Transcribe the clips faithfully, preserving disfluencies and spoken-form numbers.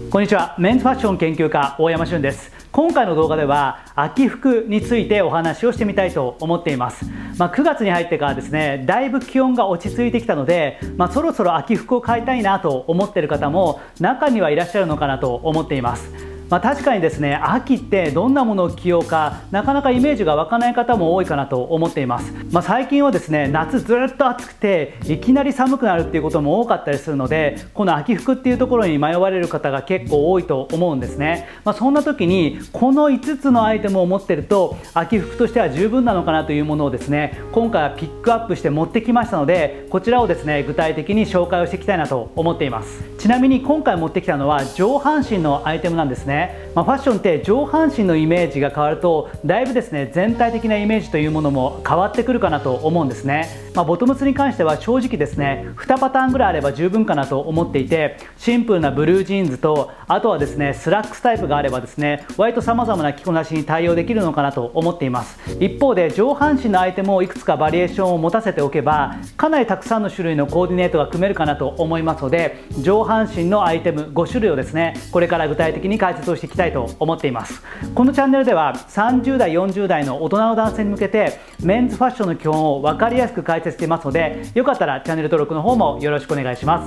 こんにちは。メンズファッション研究家大山俊です。今回の動画では秋服についてお話をしてみたいと思っています。まあ、くがつに入ってからですね、だいぶ気温が落ち着いてきたので、まあ、そろそろ秋服を買いたいなと思っている方も中にはいらっしゃるのかなと思っています。まあ、確かにですね、秋ってどんなものを着ようかなかなかイメージが湧かない方も多いかなと思っています。まあ、最近はですね、夏ずっと暑くていきなり寒くなるっていうことも多かったりするので、この秋服っていうところに迷われる方が結構多いと思うんですね。まあ、そんな時にこのいつつのアイテムを持ってると秋服としては十分なのかなというものをですね、今回はピックアップして持ってきましたので、こちらをですね具体的に紹介をしていきたいなと思っています。ちなみに今回持ってきたのは上半身のアイテムなんですね。まあ、ファッションって上半身のイメージが変わるとだいぶですね全体的なイメージというものも変わってくるかなと思うんですね。まあ、ボトムスに関しては正直ですねにパターンぐらいあれば十分かなと思っていて、シンプルなブルージーンズとあとはですねスラックスタイプがあればですね割と様々な着こなしに対応できるのかなと思っています。一方で上半身のアイテムをいくつかバリエーションを持たせておけばかなりたくさんの種類のコーディネートが組めるかなと思いますので、上半身のアイテムごしゅるいをですねこれから具体的に解説をしていきたいと思っています。このチャンネルではさんじゅうだいよんじゅうだいの大人の男性に向けてメンズファッションの基本を分かりやすく解説していますので、よかったらチャンネル登録の方もよろしくお願いします。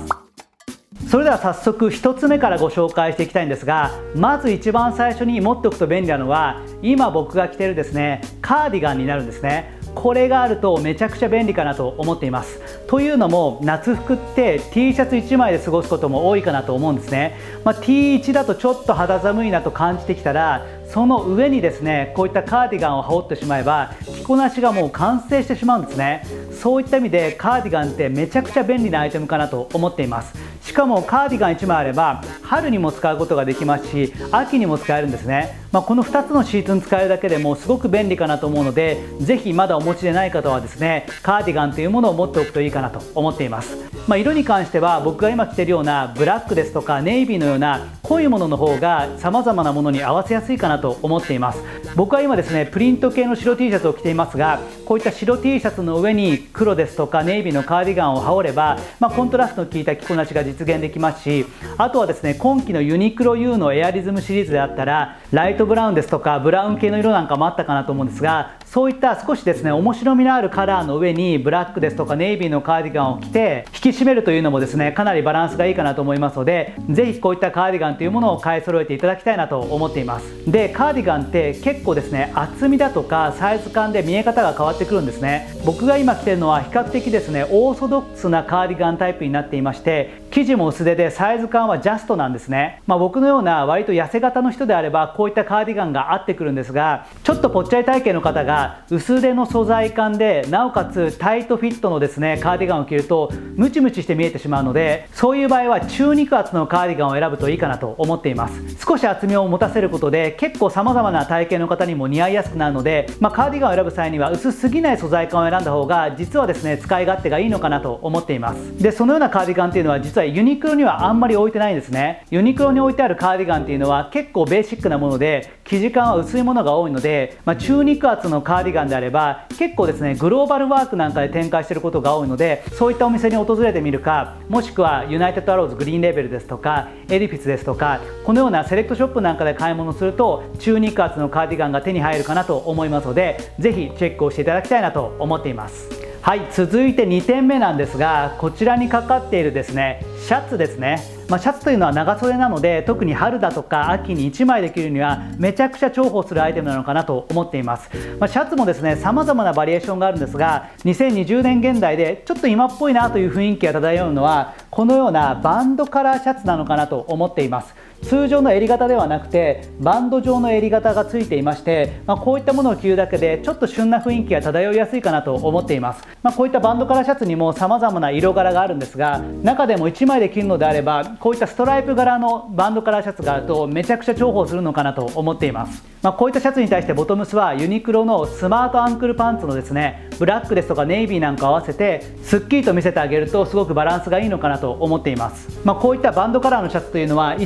それでは早速ひとつめからご紹介していきたいんですが、まず一番最初に持っておくと便利なのは今僕が着ているですねカーディガンになるんですね。これがあるとめちゃくちゃ便利かなと思っています。というのも夏服って T シャツいちまいで過ごすことも多いかなと思うんですね。まあ、ティーワン だとちょっと肌寒いなと感じてきたら、その上にですねこういったカーディガンを羽織ってしまえば着こなしがもう完成してしまうんですね。そういった意味でカーディガンってめちゃくちゃ便利なアイテムかなと思っています。しかもカーディガンいちまいあれば春にも使うことができますし秋にも使えるんですね。まあ、このふたつのシーズン使えるだけでもすごく便利かなと思うので、ぜひまだお持ちでない方はですねカーディガンというものを持っておくといいかなと思っています。まあ、色に関しては僕が今着ているようなブラックですとかネイビーのような濃いものの方が様々なものに合わせやすいかなと思っています。僕は今ですねプリント系の白 T シャツを着ていますが、こういった白 T シャツの上に黒ですとかネイビーのカーディガンを羽織れば、まあ、コントラストの効いた着こなしが実現できますし、あとはですね今季のユニクロ ユー のエアリズムシリーズであったらライトブラウンですとかブラウン系の色なんかもあったかなと思うんですが、そういった少しですね面白みのあるカラーの上にブラックですとかネイビーのカーディガンを着て引き締めるというのもですねかなりバランスがいいかなと思いますので、ぜひこういったカーディガンというものを買い揃えていただきたいなと思っています。でカーディガンって結構ですね厚みだとかサイズ感で見え方が変わってくるんですね。僕が今着てるのは比較的ですねオーソドックスなカーディガンタイプになっていまして、生地も薄手でサイズ感はジャストなんですね。まあ、僕のような割と痩せ型の人であればこういったカーディガンが合ってくるんですが、ちょっとぽっちゃり体型の方が薄手の素材感でなおかつタイトフィットのですねカーディガンを着るとムチムチして見えてしまうので、そういう場合は中肉厚のカーディガンを選ぶといいかなと思っています。少し厚みを持たせることで結構様々な体型の方にも似合いやすくなるので、まあ、カーディガンを選ぶ際には薄すぎない素材感を選んだ方が実はですね使い勝手がいいのかなと思っています。でそのようなカーディガンっていうのは実はユニクロにはあんまり置いてないんですね。ユニクロに置いてあるカーディガンっていうのは結構ベーシックなもので生地感は薄いものが多いので、まあ、中肉厚のカーディガンであれば結構ですねグローバルワークなんかで展開していることが多いので、そういったお店に訪れてみるか、もしくはユナイテッドアローズグリーンレベルですとかエディフィスですとかこのようなセレクトショップなんかで買い物すると中肉厚のカーディガンが手に入るかなと思いますので、ぜひチェックをしていただきたいなと思っています。はい、続いてにてんめなんですが、こちらにかかっているですねシャツですね。まあ、シャツというのは長袖なので特に春だとか秋にいちまいで着るにはめちゃくちゃ重宝するアイテムなのかなと思っています。まあ、シャツもですね様々なバリエーションがあるんですが、にせんにじゅうねん現代でちょっと今っぽいなという雰囲気が漂うのはこのようなバンドカラーシャツなのかなと思っています。通常の襟型ではなくてバンド状の襟型がついていまして、まあ、こういったものを着るだけでちょっと旬な雰囲気が漂いやすいかなと思っています。まあ、こういったバンドカラーシャツにも様々な色柄があるんですが、中でもいちまいで着るのであればこういったストライプ柄のバンドカラーシャツがあるとめちゃくちゃ重宝するのかなと思っています。まあ、こういったシャツに対してボトムスはユニクロのスマートアンクルパンツのですねブラックですとかネイビーなんかを合わせてすっきりと見せてあげるとすごくバランスがいいのかなと思っています。まあ、こういったバンドカラーのシャツというのはいちまいで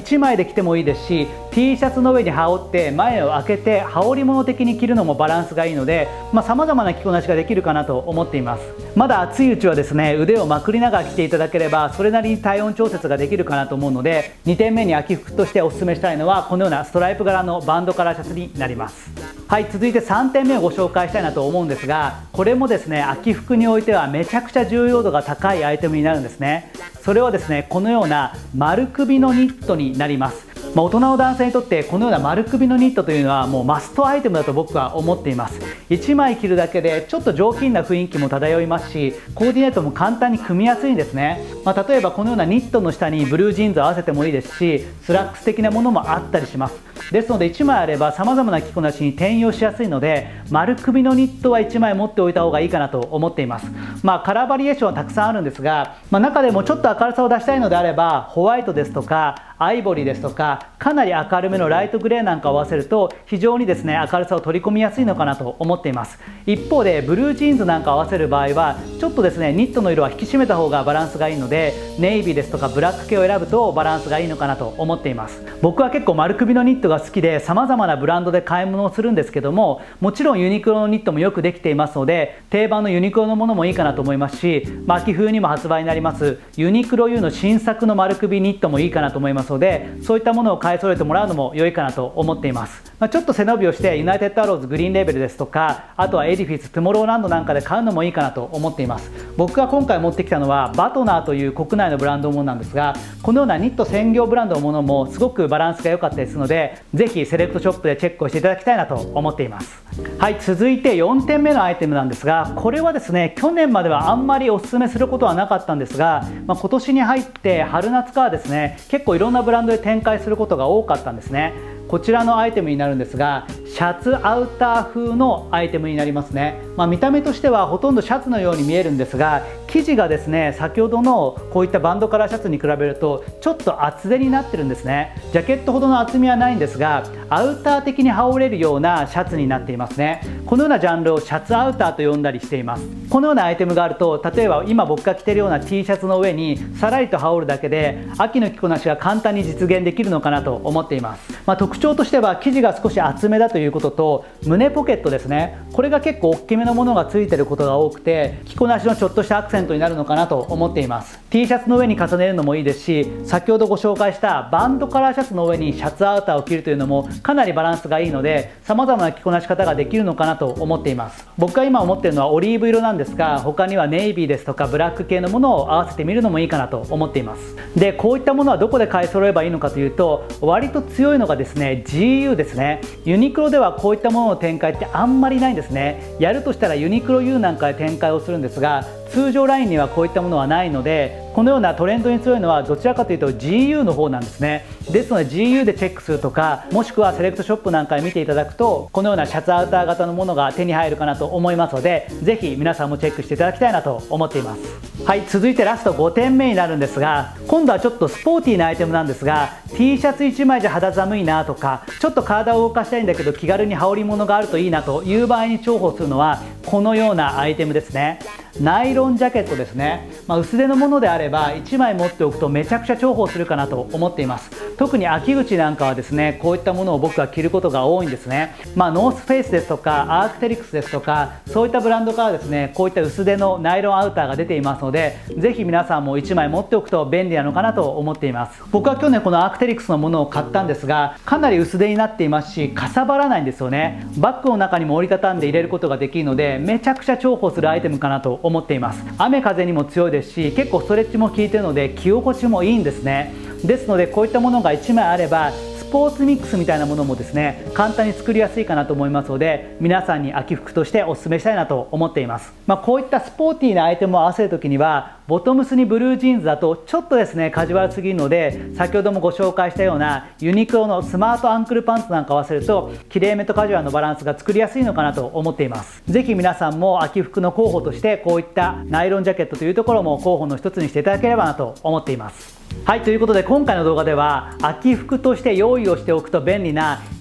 着てもいいですし、 T シャツの上に羽織って前を開けて羽織物的に着るのもバランスがいいので、さまざ、まな着こなしができるかなと思っています。まだ暑いうちはですね、腕をまくりながら着ていただければそれなりに体温調節ができるかなと思うので、にてんめに秋服としておすすめしたいのはこのようなストライプ柄のバンドカラーシャツになります。はい、続いてさんてんめをご紹介したいなと思うんですが、これもですね、秋服においてはめちゃくちゃ重要度が高いアイテムになるんですね。それはですね、このような丸首のニットになります。まあ、大人の男性にとってこのような丸首のニットというのはもうマストアイテムだと僕は思っています。いちまい着るだけでちょっと上品な雰囲気も漂いますし、コーディネートも簡単に組みやすいんですね。まあ、例えばこのようなニットの下にブルージーンズを合わせてもいいですし、スラックス的なものもあったりします。ですのでいちまいあればさまざまな着こなしに転用しやすいので、丸首のニットはいちまい持っておいた方がいいかなと思っています。まあ、カラーバリエーションはたくさんあるんですが、まあ、中でもちょっと明るさを出したいのであればホワイトですとかアイボリーですとか、かなり明るめのライトグレーなんかを合わせると非常にですね、明るさを取り込みやすいのかなと思っています。一方でブルージーンズなんかを合わせる場合はちょっとですね、ニットの色は引き締めた方がバランスがいいので、ネイビーですとかブラック系を選ぶとバランスがいいのかなと思っています。僕は結構丸首のニットが好きで様々なブランドで買い物をするんですけども、もちろんユニクロのニットもよくできていますので、定番のユニクロのものもいいかなと思いますし、まあ、秋冬にも発売になりますユニクロ U の新作の丸首ニットもいいかなと思いますので、そういったものを買い揃えてもらうのも良いかなと思っています。まあ、ちょっと背伸びをしてユナイテッドアローズグリーンレーベルですとか、あとはエディフィストゥモローランドなんかで買うのもいいかなと思っています。僕が今回持ってきたのはバトナーという国内のブランドものなんですが、このようなニット専業ブランドのものもすごくバランスが良かったですので、ぜひセレクトショップでチェックをしていただきたいなと思っています。はい、続いてよんてんめのアイテムなんですが、これはですね、去年まではあんまりおすすめすることはなかったんですが、まあ、今年に入って春夏からですね、結構いろんなブランドで展開することが多かったんですね。こちらのアイテムになるんですが、シャツアウター風のアイテムになりますね。まあ、見た目としてはほとんどシャツのように見えるんですが、生地がですね、先ほどのこういったバンドカラーシャツに比べるとちょっと厚手になってるんですね。ジャケットほどの厚みはないんですが、アウター的に羽織れるようなシャツになっていますね。このようなジャンルをシャツアウターと呼んだりしています。このようなアイテムがあると、例えば今僕が着ているような T シャツの上にさらりと羽織るだけで秋の着こなしが簡単に実現できるのかなと思っています。まあ、特徴としては生地が少し厚めだということと、胸ポケットですね、これが結構大きめのものがついていることが多くて、着こなしのちょっとしたアクセントになるのかなと思っています。 T シャツの上に重ねるのもいいですし、先ほどご紹介したバンドカラーシャツの上にシャツアウターを着るというのもかなりバランスがいいので、様々な着こなし方ができるのかなと思っています。僕が今思っているのはオリーブ色なんですが、他にはネイビーですとかブラック系のものを合わせてみるのもいいかなと思っています。で、こういったものはどこで買い揃えばいいのかというと、割と強いのがですね、 ジーユー ですね。ユニクロではこういったものの展開ってあんまりないんですね。やるとしたらユニクロ U なんかで展開をするんですが、通常ラインにはこういったものはないので、このようなトレンドに強いのはどちらかというと ジーユー の方なんですね。ですので ジーユー でチェックするとか、もしくはセレクトショップなんかで見ていただくと、このようなシャツアウター型のものが手に入るかなと思いますので、ぜひ皆さんもチェックしていただきたいなと思っています。はい、続いてラストごてんめになるんですが、今度はちょっとスポーティーなアイテムなんですが、 T シャツいちまいじゃ肌寒いなとか、ちょっと体を動かしたいんだけど気軽に羽織物があるといいなという場合に重宝するのはこのようなアイテムですね。ナイロンジャケットですね。まあ、薄手のものであればいちまい持っておくとめちゃくちゃ重宝するかなと思っています。特に秋口なんかはですね、こういったものを僕は着ることが多いんですね。まあ、ノースフェイスですとかアークテリクスですとか、そういったブランドからですね、こういった薄手のナイロンアウターが出ていますので、ぜひ皆さんもいちまい持っておくと便利なのかなと思っています。僕は去年このアークテリクスのものを買ったんですが、かなり薄手になっていますし、かさばらないんですよね。バッグの中にも折りたたんで入れることができるので、めちゃくちゃ重宝するアイテムかなと思っています。雨風にも強いですし、結構ストレッチも効いているので着心地もいいんですね。ですのでこういったものがいちまいあればスポーツミックスみたいなものもですね、簡単に作りやすいかなと思いますので、皆さんに秋服としてお勧めしたいなと思っています。まあ、こういったスポーティーなアイテムを合わせるときには、ボトムスにブルージーンズだとちょっとですねカジュアルすぎるので、先ほどもご紹介したようなユニクロのスマートアンクルパンツなんかを合わせると、きれいめとカジュアルのバランスが作りやすいのかなと思っています。ぜひ皆さんも秋服の候補としてこういったナイロンジャケットというところも候補の一つにしていただければなと思っています。はい、ということで今回の動画では秋服として用意をしておくと便利な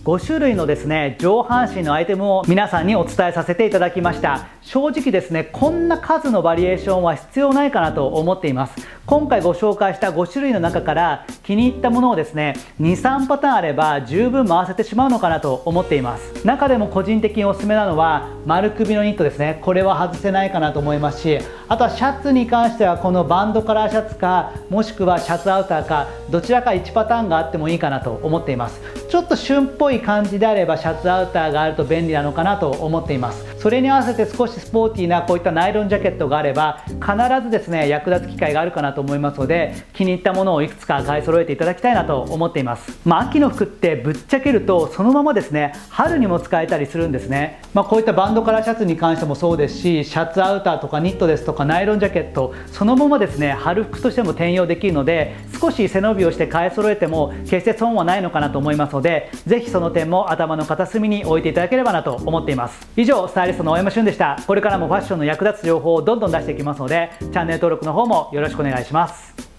ごしゅるいのですね上半身のアイテムを皆さんにお伝えさせていただきました。正直ですねこんな数のバリエーションは必要ないかなと思っています。今回ご紹介したごしゅるいの中から気に入ったものをですねにさんパターンあれば十分回せてしまうのかなと思っています。中でも個人的におすすめなのは丸首のニットですね。これは外せないかなと思いますし、あとはシャツに関してはこのバンドカラーシャツかもしくはシャツアウターかどちらかいちパターンがあってもいいかなと思っています。ちょっと旬っぽい感じであればシャツアウターがあると便利なのかなと思っています。それに合わせて少しスポーティーなこういったナイロンジャケットがあれば必ずですね役立つ機会があるかなと思いますので、気に入ったものをいくつか買い揃えていただきたいなと思っています。まあ、秋の服ってぶっちゃけるとそのままですね春にも使えたりするんですね。まあ、こういったバンドカラーシャツに関してもそうですし、シャツアウターとかニットですとかナイロンジャケットそのままですね春服としても転用できるので、少し背伸びをして買い揃えても決して損はないのかなと思いますので、ぜひその点も頭の片隅に置いていただければなと思っています。以上スタイリストの大山俊でした。これからもファッションの役立つ情報をどんどん出していきますのでチャンネル登録の方もよろしくお願いします。